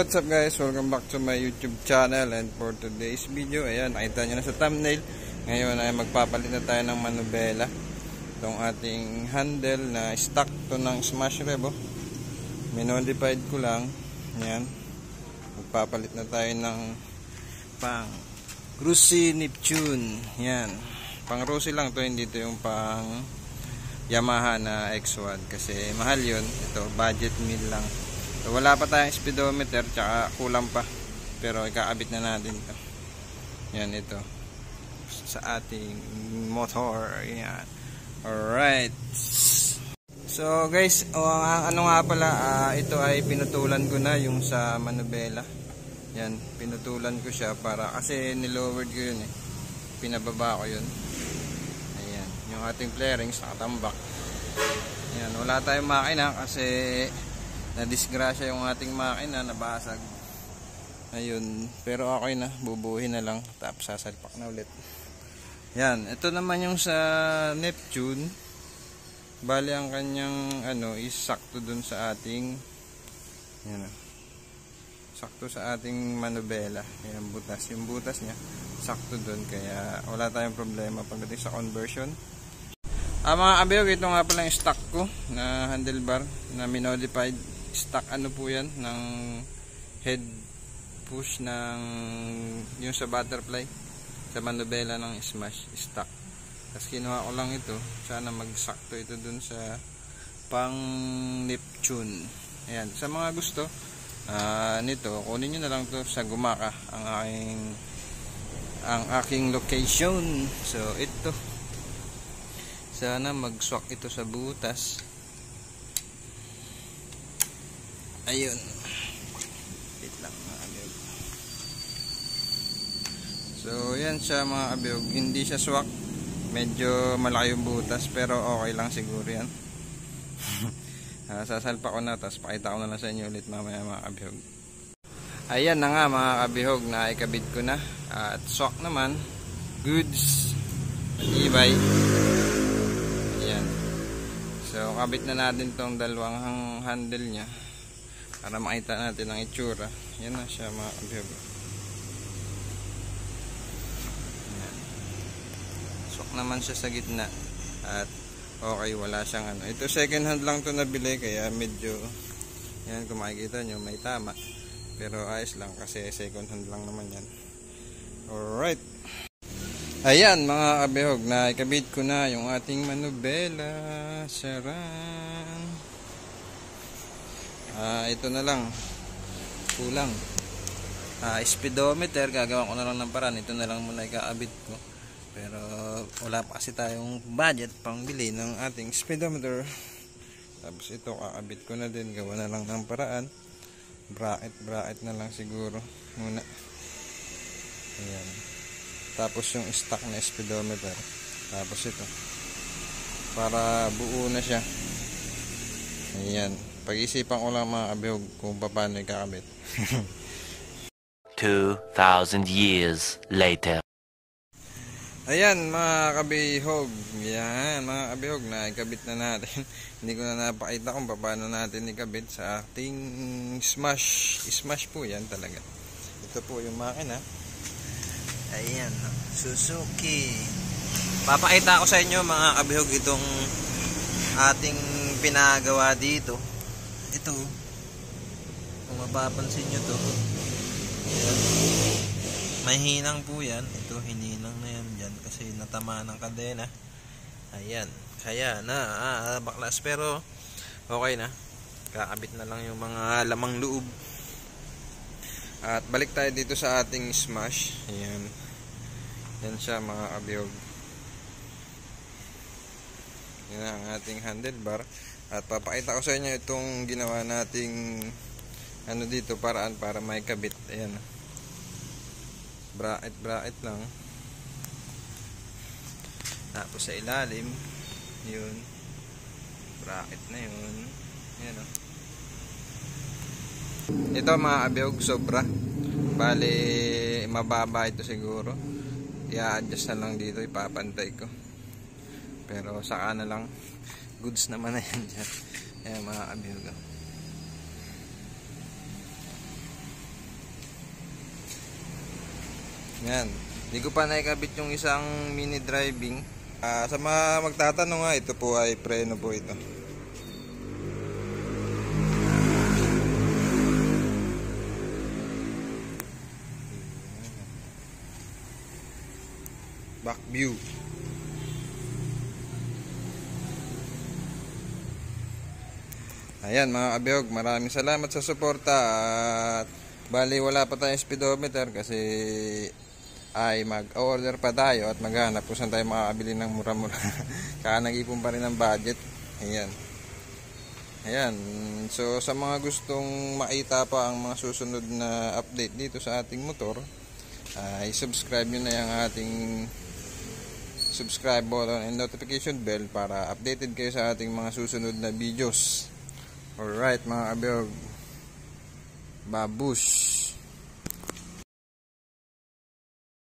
what's up guys? Welcome back to my YouTube channel. And for today's video, ayan, nakita nyo na sa thumbnail. Ngayon ay magpapalit na tayo ng manubela. Itong ating handle na stock to ng Smash Rev. Minodified ko lang. Ayan. Magpapalit na tayo ng pang Rusi Neptune. Ayan. Pang Rusi lang to, hindi to yung pang Yamaha na X1 kasi mahal yun. Ito, budget meal lang. So, wala pa tayong speedometer, tsaka kulang pa. Pero ikakabit na natin ito. Yan, ito. Sa ating motor. Yan. Alright. So guys, ano nga pala, ito ay pinutulan ko na yung sa manubela. Yan, pinutulan ko siya para, kasi nilowered ko yun eh. Pinababa ko yun. Ayan, yung ating flarings nakatambak. Yan, wala tayong makina kasi na-disgrasya yung ating makina, nabasag. Ayun, pero okay na, bubuhin na lang, tapos sasalpak na ulit. Yan, ito naman yung sa Neptune. Bali ang kanyang ano is sakto dun sa ating, yan, sakto sa ating manubela. Yan, butas, yung butas niya sakto dun, kaya wala tayong problema pagdating sa conversion. Mga kabiyog, ito nga pala yung stock ko na handlebar na minodified. Stock ano po yan, ng head push ng yung sa butterfly sa manubela ng Smash stock. Tapos kinuha ko lang ito, sana magsakto ito dun sa pang Neptune. Ayan, sa mga gusto nito, kunin nyo na lang to sa Gumaka, ang aking location. So ito, sana mag-swak ito sa butas. Ayun. Wait lang mga kabiyog. So yan siya mga kabiyog, hindi siya swak. Medyo malaki yung butas pero okay lang siguro yan. Sasalpa ko na, tapos pakita ko na lang sa inyo ulit mamaya mga kabiyog. Ayan na nga mga kabiyog, naikabit ko na. At swak naman, goods, matibay. Ayan. So kabit na natin tong dalawang handle nya para makita natin ang itsura. Yan na siya mga kabiyog. Swak naman siya sa gitna at okay, wala siyang ano. Ito second hand lang to nabili, kaya medyo yan, kung makikita nyo may tama, pero ayos lang kasi second hand lang naman yan. Alright, ayan mga kabiyog, naikabit ko na yung ating manubela. Saran. Ito na lang kulang, speedometer, gagawa ko na lang ng paraan. Ito na lang muna ikaabit ko, pero wala pa kasi tayong budget pang bili ng ating speedometer. Tapos ito kakabit ko na din, gawa na lang ng paraan. Bracket na lang siguro muna. Ayan. Tapos yung stock na speedometer, tapos ito para buo na siya. Ayan, pag-isipan ko lang mga kabihog kung paano ikakabit. 2,000 years later. Ayan mga kabihog, yan mga kabihog, na ikabit na natin. Hindi ko na napakita kung paano natin ikabit sa ating Smash po yan talaga. Ito po yung makina. Ayan, Suzuki. Papakita ko sa inyo mga kabihog itong ating pinagawa dito. Ito, kung mapapansin nyo to, ayan, may hinang po yan. Ito, hininang na yan dyan kasi natama ng kadena. Ayan, kaya na baklas, pero okay na. Kakabit na lang yung mga lamang loob. At balik tayo dito sa ating Smash. Ayan, yan siya mga kabiyog. Yan ang ating handlebar. At papakita ko sa inyo itong ginawa nating ano dito, paraan para may kabit. Ayan, bracket lang. Tapos sa ilalim, yun, bracket na yun. Ayan o. Ito mga kabiyog, sobra. Bali mababa ito siguro. I-adjust na lang dito, ipapantay ko. Pero saka na lang, goods naman na yan dyan. Ayan mga kabiyog. Yan. Hindi ko pa naikabit yung isang mini driving. Sa mga magtatanong nga, ito po ay preno po ito. Back view. Ayan mga kabiyog, maraming salamat sa suporta at bali wala pa tayong speedometer kasi ay mag-order pa tayo at maghanap kung saan tayo makakabili ng mura-mura. Kaya nag-ipon pa rin ng budget. Ayan. Ayan. So sa mga gustong makita pa ang mga susunod na update dito sa ating motor, ay subscribe nyo na yung ating subscribe button and notification bell para updated kayo sa ating mga susunod na videos. Alright mga kabiyog, babush.